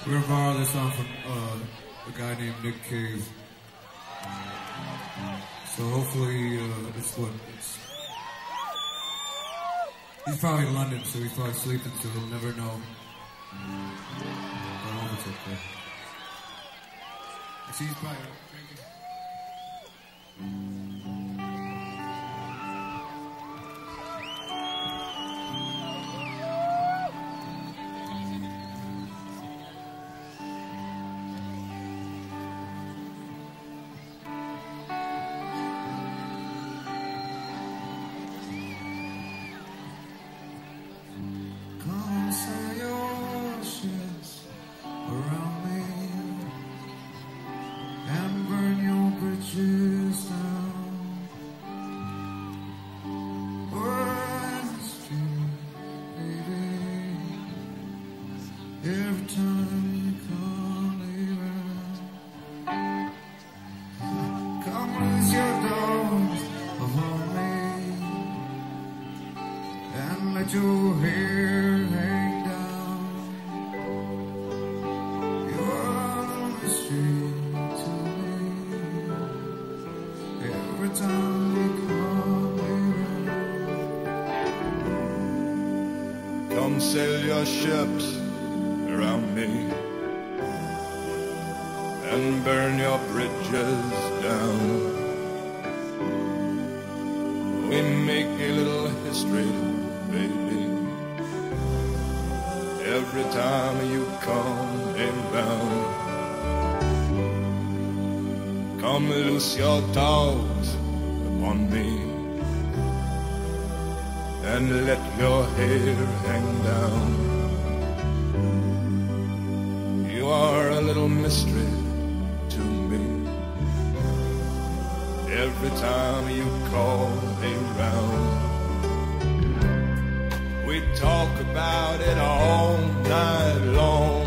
We're gonna borrow this song from a guy named Nick Cave. So hopefully he's probably in London, so he's probably sleeping, so he'll never know. But I hope it's okay. See, he's probably drinking. Every time you come around, come lose your dogs upon me and let your hair hang down. You're the mystery to me. Every time you come around, come sail your ships around me and burn your bridges down. We make a little history, baby, every time you come around. Come loose your dogs upon me and let your hair hang down. You are a little mystery to me. Every time you call around, we talk about it all night long.